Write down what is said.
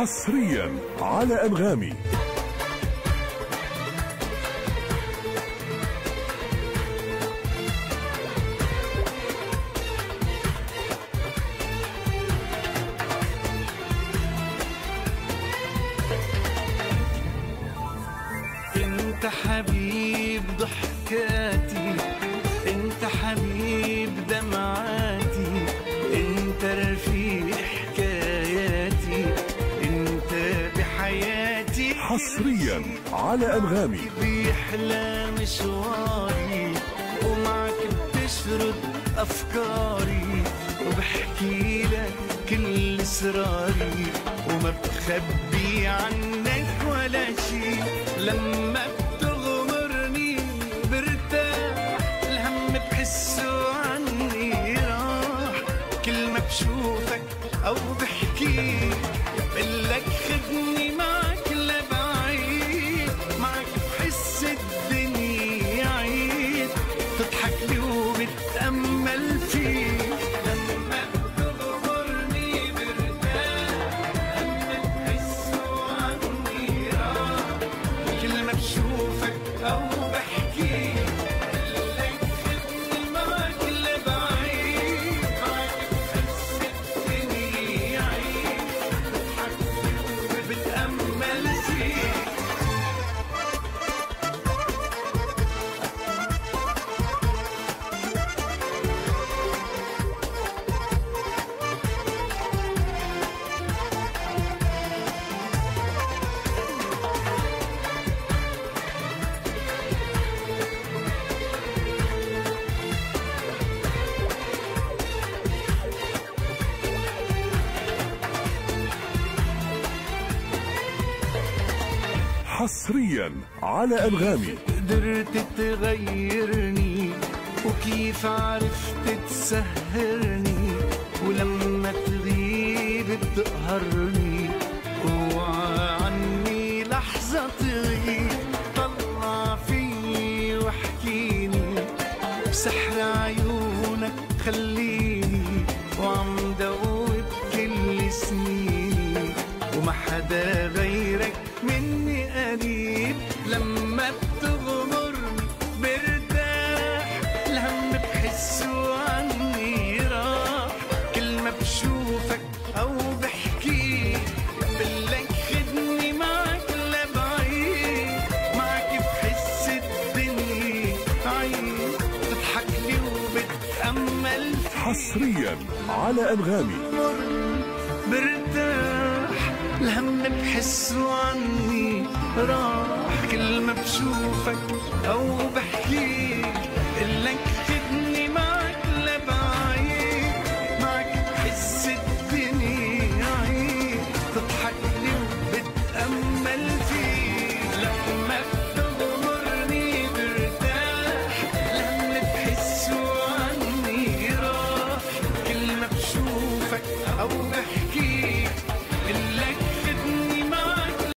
حصريا على أنغامي. انت حبيب ضحكاتي، انت حبيب دمعاتي، انت رفيق حكاياتي، انت بحياتي. حصريا على أنغامي. بيحلى مشواري ومعك بتشرد أفكاري، وبحكي لك كل اسراري وما بخبي عنك ولا شي. لما بتغمرني برتاح، الهم بحسه عني راح. كل ما بشوفك او بحكي بقلك خدني معك لبعيد. معك بحس الدنيا عيد، تضحك لي وبتأمل فيك. لما بتغمرني برتاح، الهم بحسه عني راح. كل ما بشوفك او بحكي بقلك خدني معك لبعيد. معك بحس الدنيا عيد، تضحك لي وبتأمل فيك. حصريا على أنغامي. قدرت تغيرني وكيف عرفت تسهرني، ولما تغيب تقهرني. اوعى عني لحظة تغيب، طلع فيي واحكيني بسحر عيونك خليني. وعم دوب كل سنيني وما حدا غيرك مني قريب. لما بتغمرني برتاح، الهم بحسه عني راح. كل ما بشوفك او بحكي بقلك خدني معك لبعيد. معك بحس الدنيا عيد، تضحك لي وبتأمل فيك. حصريا على أنغامي. برتاح، الهم بحسه عني راح. كل ما بشوفك او بحكي